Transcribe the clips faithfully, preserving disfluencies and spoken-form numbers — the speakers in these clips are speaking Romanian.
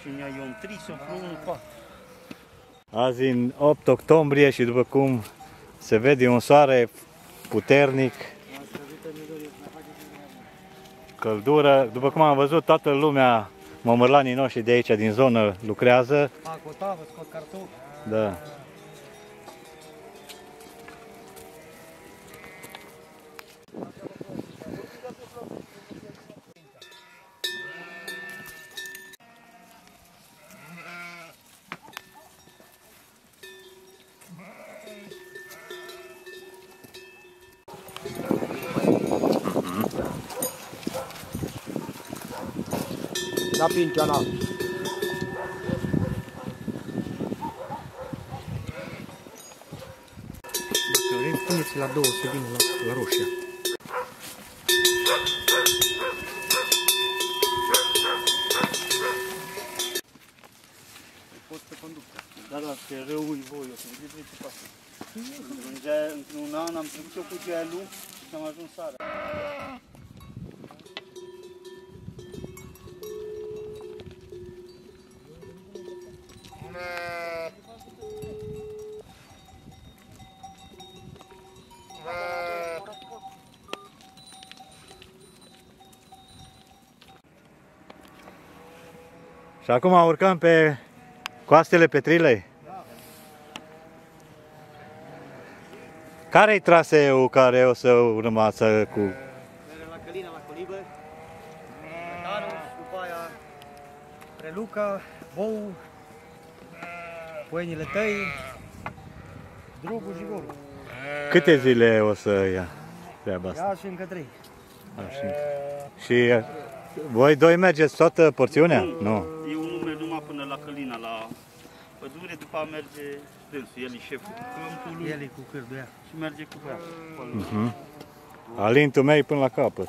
mașina, eu am tris-o unul pat. Azi în opt octombrie și după cum se vede un soare puternic, căldură, după cum am văzut toată lumea, mămărlanii noștri de aici din zonă lucrează. Fac o tavă, scot cartofi. Da. Da pinceana. Dacă vrei, puneți la două să vină la, la roșia. Pot să conduc. Da, da, că răui voi, o să vedeți voi ce pasă. Într-un an am trecut eu cu gelul și am ajuns seara. Și acum urcăm pe coastele Petrilei. Da. Care-i traseul care o să urmați cu... Mergem la Călina, la Colibă, Metanul, după aia Preluca, Bou, Poienile Tăi, Drogul și Golul. Câte zile o să ia treaba asta? Ia și încă trei. Așa. Și voi doi mergeți toată porțiunea? Nu. Eu nu merg numai până la Călina, la pădure, după aia merge dânsul, el e șeful câmpului. El e cu cârdul ea. Și merge cu ea. Uh-huh. Alintul meu până la capăt.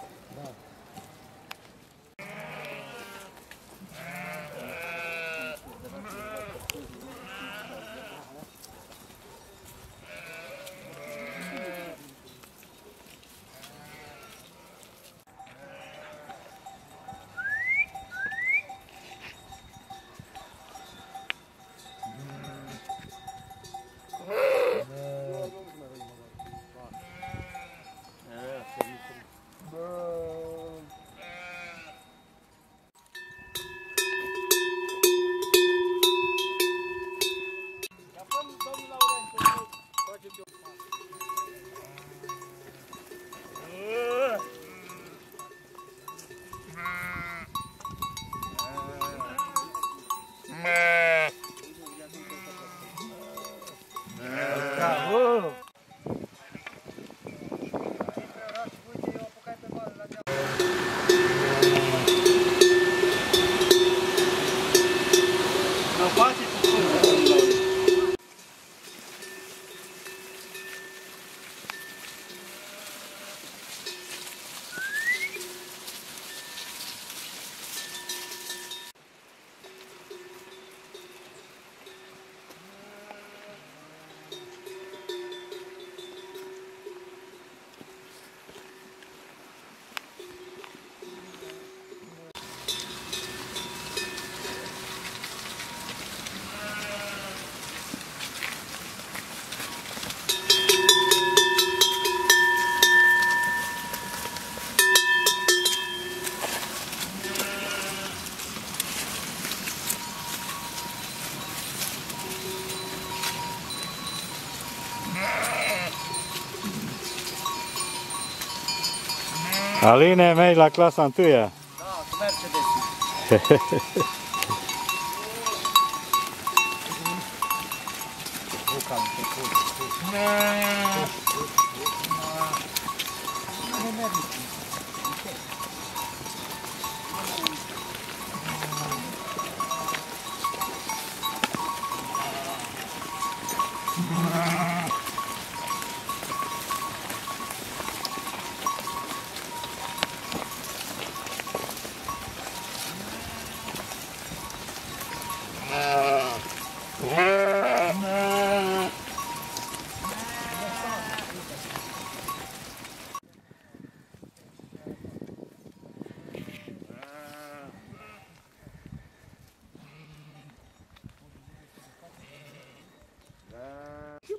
Aline, mei la clasa întâia. Da, cu Mercedes.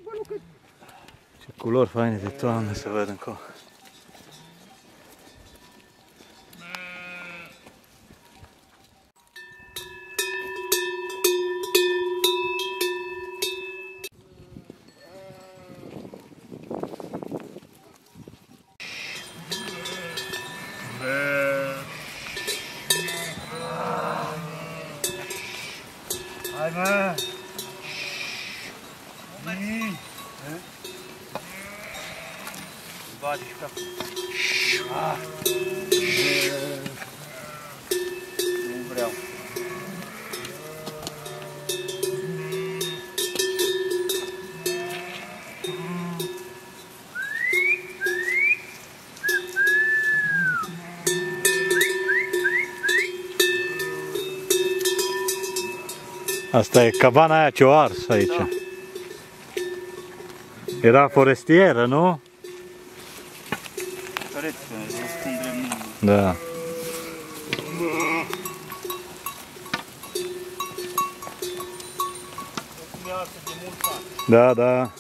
Ce culori faine de toamnă să văd încolo. Hai, mă! Bate și capul. Ah! Nu vreau. Asta e cabana aia ce-o ars aici. Da. Era forestieră, nu? Cred că răspundem numai. Da. Da, da.